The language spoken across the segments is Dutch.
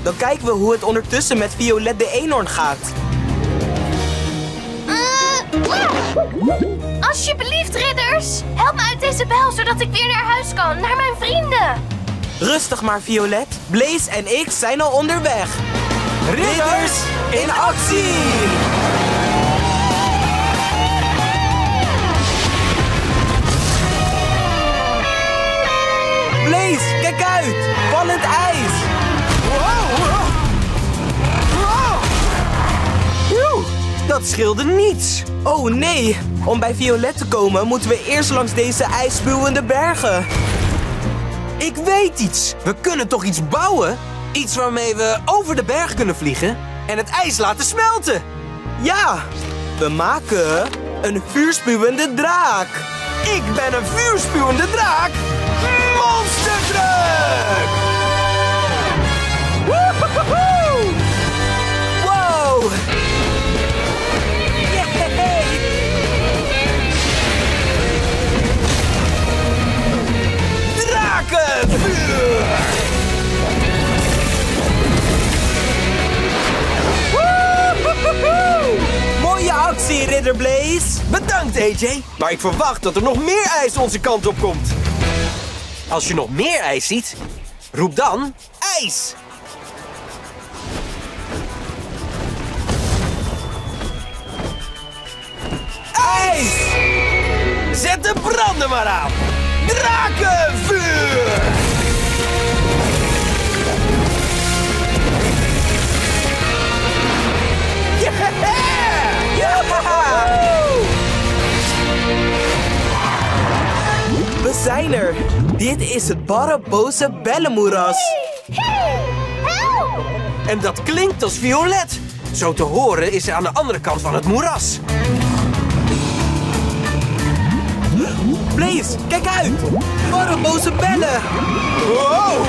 Dan kijken we hoe het ondertussen met Violet de eenhoorn gaat. Alsjeblieft, ridders. Help me uit deze bel, zodat ik weer naar huis kan. Naar mijn vrienden. Rustig maar, Violet. Blaze en ik zijn al onderweg. Ridders in actie! Blaze, kijk uit! Vallend ijs! Dat scheelde niets. Oh nee! Om bij Violet te komen moeten we eerst langs deze ijsspuwende bergen. Ik weet iets. We kunnen toch iets bouwen? Iets waarmee we over de berg kunnen vliegen en het ijs laten smelten. Ja! We maken een vuurspuwende draak. Ik ben een vuurspuwende draak. Monsterdruk! Woehoehoe! Wow! Yay! Drakenvuur! Woehoehoe! Mooie actie, Ridder Blaze. Bedankt, AJ. Maar ik verwacht dat er nog meer ijs onze kant op komt. Als je nog meer ijs ziet, roep dan ijs. IJs! Zet de branden maar aan. Drakenvuur! We zijn er. Dit is het barre, boze bellenmoeras. Help! En dat klinkt als Violet. Zo te horen is ze aan de andere kant van het moeras. Blaze, kijk uit! Barre, boze bellen. Wow!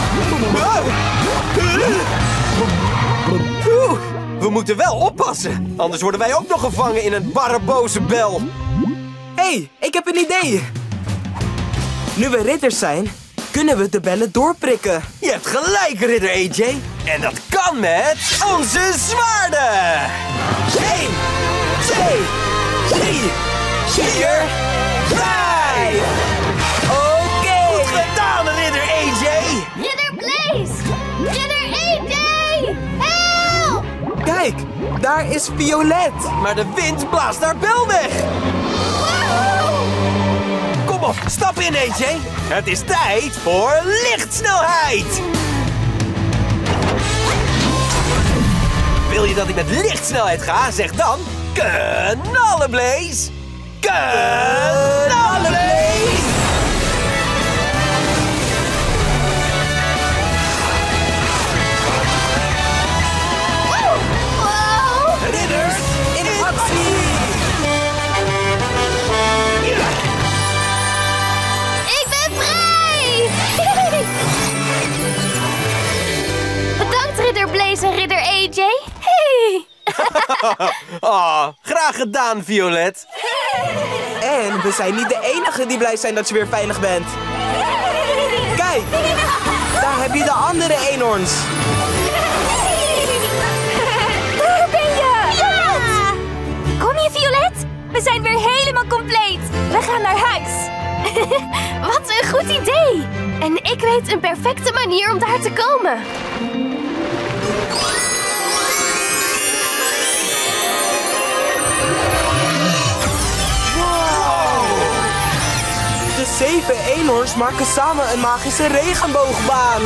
Oeh, we moeten wel oppassen. Anders worden wij ook nog gevangen in een barre, boze bel. Hey, ik heb een idee. Nu we ridders zijn, kunnen we de bellen doorprikken. Je hebt gelijk, ridder AJ. En dat kan met onze zwaarden. 1, 2, 3, 4, 5. Oké. Goed gedaan, ridder AJ. Ridder Blaze! Ridder AJ! Help! Kijk, daar is Violet. Maar de wind blaast haar bel weg. Kom op, stap in, AJ. Het is tijd voor lichtsnelheid. Wil je dat ik met lichtsnelheid ga? Zeg dan knallenblaze. Knallenblaze. Wow! Ridders in actie. Ik ben vrij! Bedankt, Ridder Blaze en Ridder AJ. Hey! Oh, graag gedaan, Violet. En we zijn niet de enige die blij zijn dat je weer veilig bent. Kijk, daar heb je de andere eenhoorns. Daar ben je! Ja! Kom je, Violet? We zijn weer helemaal compleet. We gaan naar huis. Wat een goed idee. En ik weet een perfecte manier om daar te komen. De 7 eenhoorns maken samen een magische regenboogbaan.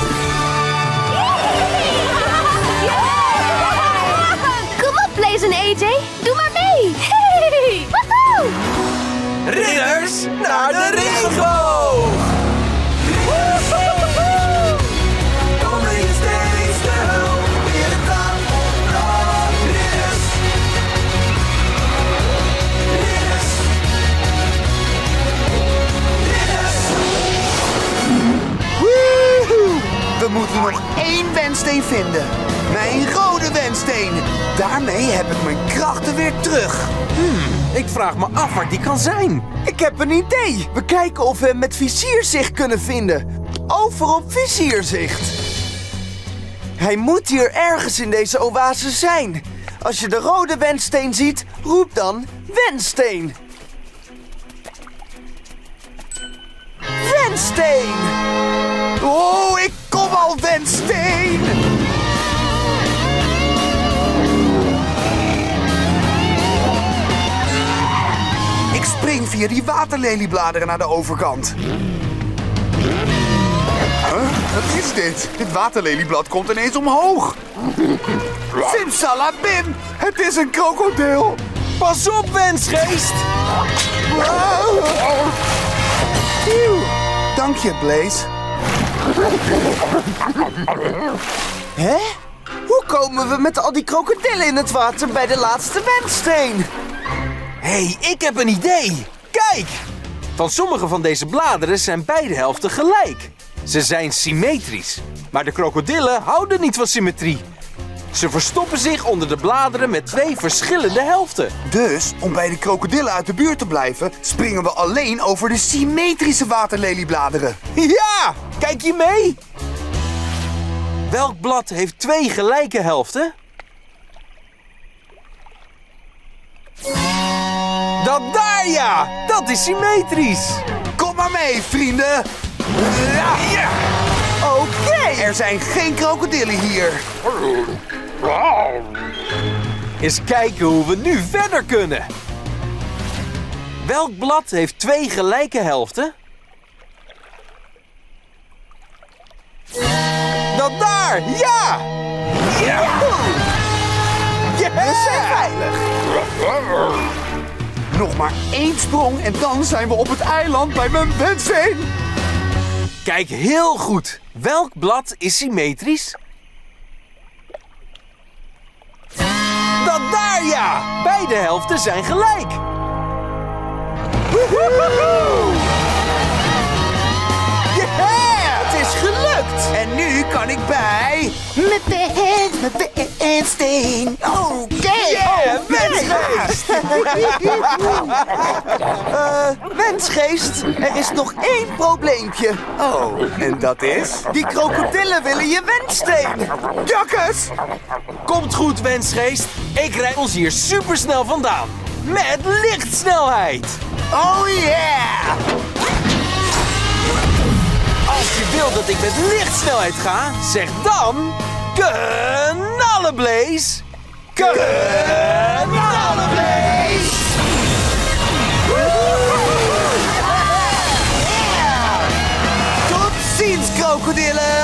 Kom op, Blaze en AJ. Doe maar mee. Hey! Woehoe! Ridders naar de regenboog. We moeten nog 1 wenssteen vinden. Mijn rode wenssteen. Daarmee heb ik mijn krachten weer terug. Ik vraag me af waar die kan zijn. Ik heb een idee. We kijken of we hem met vizierzicht kunnen vinden. Over op vizierzicht. Hij moet hier ergens in deze oase zijn. Als je de rode wenssteen ziet, roep dan wenssteen. Wenssteen! Oh, ik kom al, wenssteen! Ik spring via die waterleliebladeren naar de overkant. Wat is dit? Dit waterlelieblad komt ineens omhoog. Simsalabim! Het is een krokodil! Pas op, wensgeest! Dank je, Blaze. Hè? Hoe komen we met al die krokodillen in het water bij de laatste wenssteen? Hé, ik heb een idee! Kijk! Van sommige van deze bladeren zijn beide helften gelijk. Ze zijn symmetrisch. Maar de krokodillen houden niet van symmetrie. Ze verstoppen zich onder de bladeren met 2 verschillende helften. Dus, om bij de krokodillen uit de buurt te blijven, springen we alleen over de symmetrische waterleliebladeren. Ja! Kijk je mee? Welk blad heeft 2 gelijke helften? Dat daar, ja! Dat is symmetrisch! Kom maar mee, vrienden! Ja. Oké, er zijn geen krokodillen hier. Eens kijken hoe we nu verder kunnen. Welk blad heeft 2 gelijke helften? Dat daar, ja! Ja! We zijn veilig. Nog maar 1 sprong en dan zijn we op het eiland bij mijn wenssteen. Kijk heel goed. Welk blad is symmetrisch? Dat daar, ja! Beide helften zijn gelijk. Yeah! Het is gelukt! En nu kan ik bij... Mijn wenssteen. Oké! Yeah, wensgeest! Wensgeest, er is nog 1 probleempje. Oh, en dat is? Die krokodillen willen je wenssteen. Jakkes! Komt goed, wensgeest. Ik rijd ons hier supersnel vandaan. Met lichtsnelheid. Oh yeah! Als je wilt dat ik met lichtsnelheid ga, zeg dan... Knallenblaze! Knallenblaze! Tot ziens, krokodillen!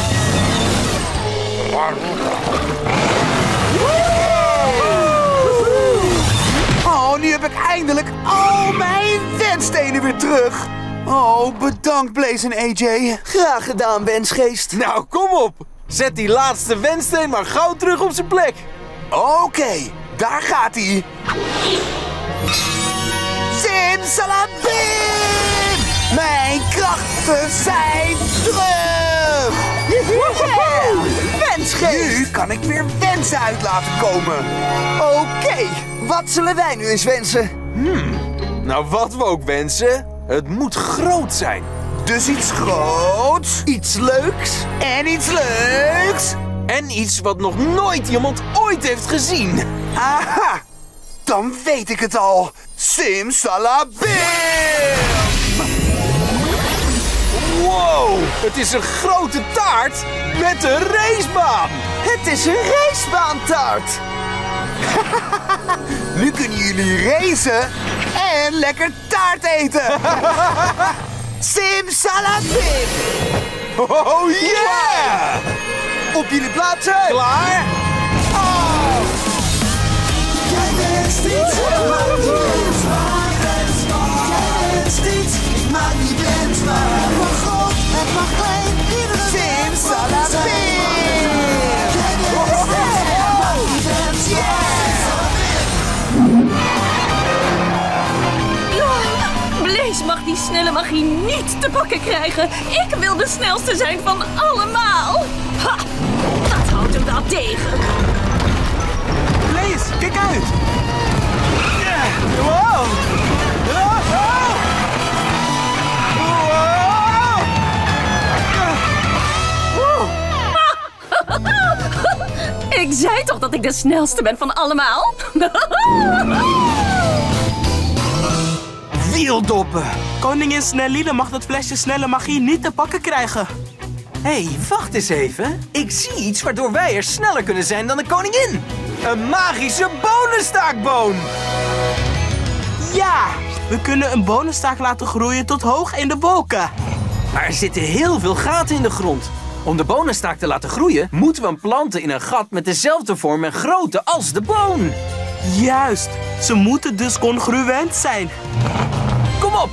Oh, nu heb ik eindelijk al mijn wensstenen weer terug. Oh, bedankt Blaze en AJ. Graag gedaan, wensgeest. Nou, kom op. Zet die laatste wenssteen maar gauw terug op zijn plek. Oké, daar gaat hij. Simsalabim! Mijn krachten zijn terug! Yeah! Wensgeest! Nu kan ik weer wensen uit laten komen. Oké, wat zullen wij nu eens wensen? Nou, wat we ook wensen, het moet groot zijn. Dus iets groots. Iets leuks. En iets leuks. En iets wat nog nooit iemand ooit heeft gezien. Aha! Dan weet ik het al. Simsalabim! Wow, het is een grote taart met een racebaan. Het is een racebaantaart. Nu kunnen jullie racen en lekker taart eten. Simsalabim! Oh yeah! Op jullie plaatsen. Klaar? Oh! Jij wenst iets, maar die wens maar. Jij wenst iets, maar die wens maar. Het mag groot, het mag klein, iedereen. Simsalabim! Jij wenst iets, maar die wens maar. Blaze mag die snelle magie niet te pakken krijgen. Ik wil de snelste zijn van allemaal. Ha! Dat houdt hem wel tegen. Blaze, kijk uit! Wow! zei toch dat ik de snelste ben van allemaal? Wieldoppen. Koningin Snelline mag dat flesje snelle magie niet te pakken krijgen. Hé, wacht eens even. Ik zie iets waardoor wij er sneller kunnen zijn dan de koningin. Een magische bonenstaakboon. Ja, we kunnen een bonenstaak laten groeien tot hoog in de wolken. Maar er zitten heel veel gaten in de grond. Om de bonenstaak te laten groeien, moeten we hem planten in een gat met dezelfde vorm en grootte als de boon. Juist, ze moeten dus congruent zijn. Kom op!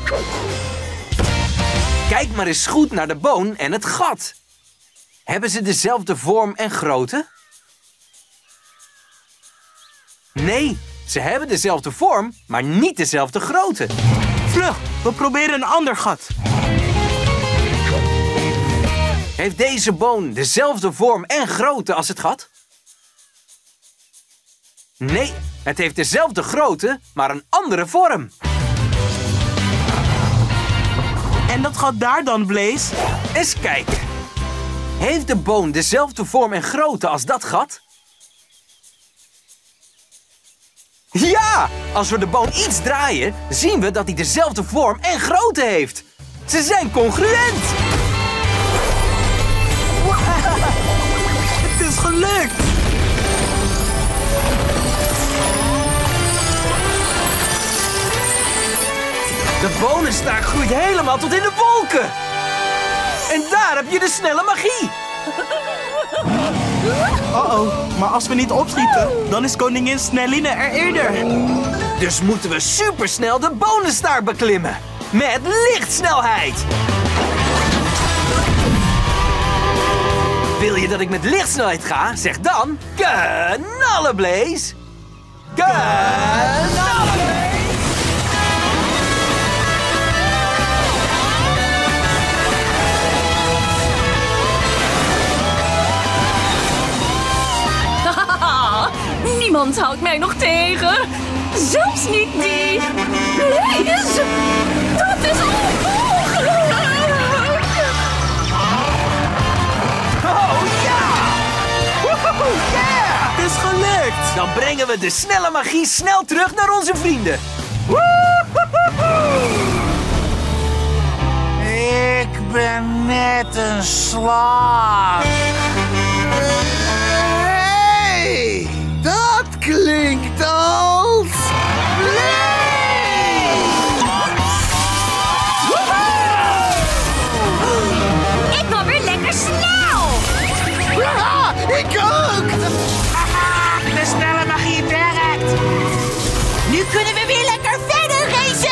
Kijk maar eens goed naar de boon en het gat. Hebben ze dezelfde vorm en grootte? Nee, ze hebben dezelfde vorm, maar niet dezelfde grootte. Vlug, we proberen een ander gat. Heeft deze boon dezelfde vorm en grootte als het gat? Nee, het heeft dezelfde grootte, maar een andere vorm. En dat gat daar dan, Blaze? Eens kijken. Heeft de boon dezelfde vorm en grootte als dat gat? Ja! Als we de boon iets draaien, zien we dat hij dezelfde vorm en grootte heeft. Ze zijn congruent! Het is gelukt! De bonenstaak groeit helemaal tot in de wolken. En daar heb je de snelle magie. Uh-oh, maar als we niet opschieten, dan is koningin Snelline er eerder. Dus moeten we supersnel de bonenstaak beklimmen. Met lichtsnelheid. Wil je dat ik met lichtsnelheid ga? Zeg dan knallen, Blaze. Knallen, Blaze. Niemand houdt mij nog tegen. Zelfs niet die. Blaze, dat is onmogelijk. Oh ja! Woehoe, yeah! Het is gelukt! Dan brengen we de snelle magie snel terug naar onze vrienden. Ik ben net een slaaf. Hey, dat klinkt als... Ik ben weer lekker snel! Ja, ik ook! De snelle magie werkt! Nu kunnen we weer lekker verder racen!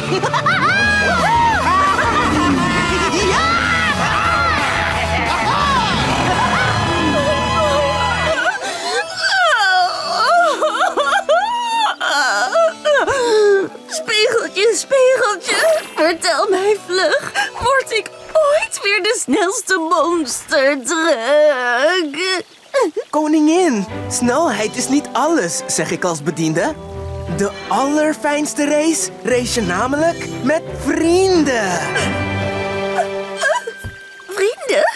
Spiegeltje, spiegeltje, vertel mij vlug. Word ik ooit weer de snelste monster terug? Koningin, snelheid is niet alles, zeg ik als bediende. De allerfijnste race je namelijk met vrienden. Vrienden?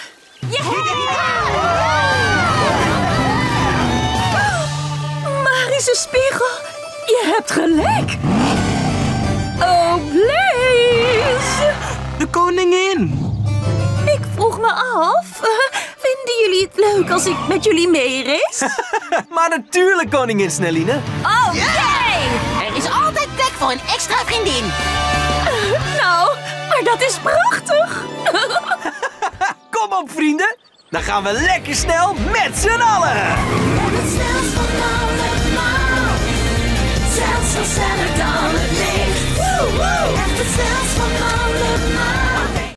Magische spiegel, je hebt gelijk. Oh, Blaze. De koningin. Ik vroeg me af, vinden jullie het leuk als ik met jullie meerace? Maar natuurlijk, koningin Snelline. Oh, jee! Er is altijd plek voor een extra vriendin. Nou, maar dat is prachtig. Kom op, vrienden. Dan gaan we lekker snel met z'n allen. Het snelst van alle